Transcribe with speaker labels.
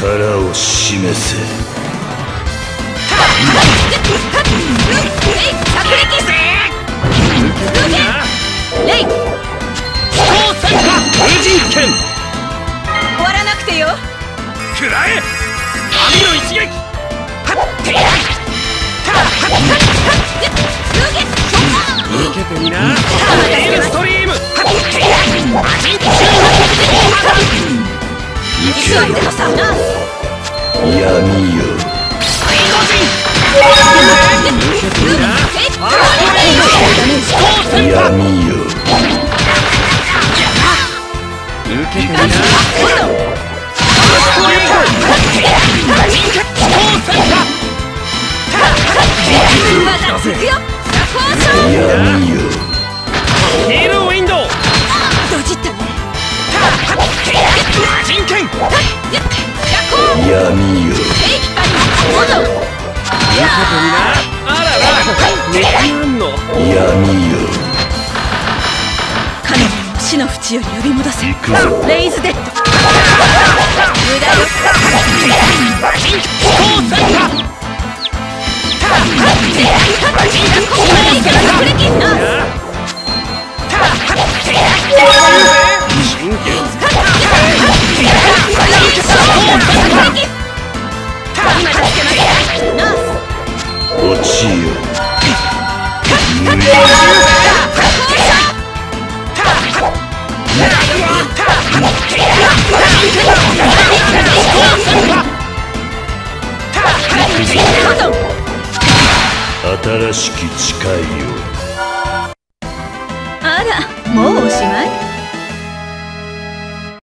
Speaker 1: 力を示せ。無人剣。
Speaker 2: 終わらなくてよ。
Speaker 1: 食らえ。網の一撃。受けてみな。エルストリーム。闇よ。闇よ。受けてみな。闇よ。ヒールウィンドウ。
Speaker 2: ドジったね。
Speaker 1: 人権。闇よ。受けてみな。あらら。寝てんの。闇よ。
Speaker 2: カメラを死の淵より呼び戻せ。
Speaker 1: 行くぞ。
Speaker 2: レイズデッド。無駄よ。
Speaker 1: 落ちよ。新しき